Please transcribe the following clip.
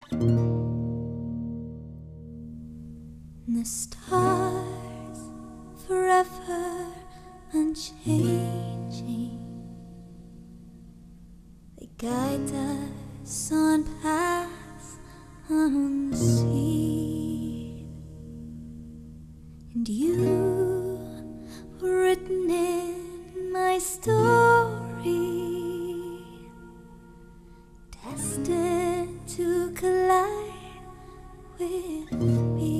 The stars forever unchanging, they guide us on paths unseen, and you were written in my story, destined to collide with me.